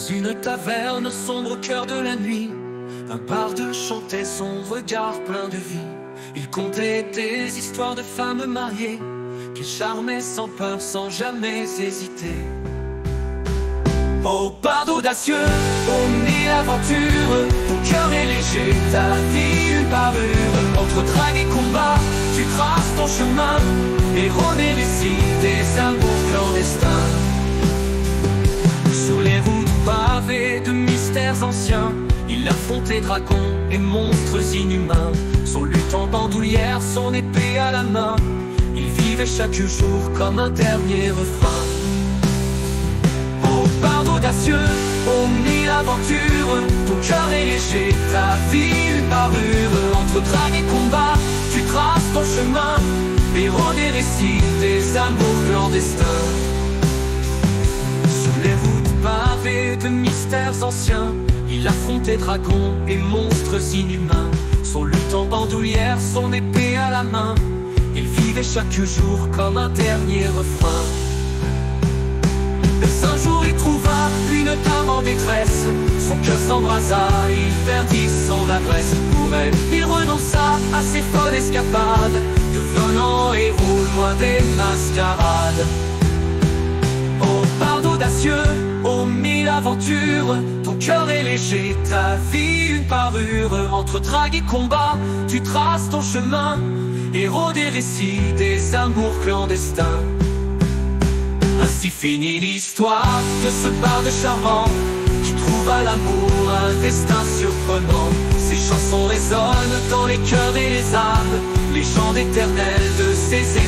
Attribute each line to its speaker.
Speaker 1: une taverne sombre au cœur de la nuit, un barde chantait son regard plein de vie. Il contait des histoires de femmes mariées qu'il charmait sans peur, sans jamais hésiter. Ô barde audacieux, ô mille aventures, ton cœur est léger, ta vie une parure. Entre drague et combat, tu traces ton chemin, héros des récits, des amours clandestins. Sur les routes pavées de mystères anciens, il affrontait dragons et monstres inhumains. Son lutte en bandoulière, son épée à la main, il vivait chaque jour comme un dernier refrain. Ô barde audacieux, ô mille aventures, ton cœur est léger, ta vie une parure. Entre drague et combat, tu traces ton chemin, héros des récits, des amours clandestins. Sur les routes pavées de mystères anciens, il affrontait dragons et monstres inhumains. Son lutte en bandoulière, son épée à la main, il vivait chaque jour comme un dernier refrain. Mais un jour il trouva une dame en détresse, son cœur s'embrasa, il perdit son adresse. Pour elle, il renonça à ses folles escapades, devenant héros loin des mascarades. Ô barde audacieux, ô mille aventures, ton cœur est léger, ta vie une parure. Entre drague et combat, tu traces ton chemin, héros des récits, des amours clandestins. Ainsi finit l'histoire de ce barde charmant qui trouva l'amour, un destin surprenant. Ses chansons résonnent dans les cœurs et les âmes, légende éternelle de ses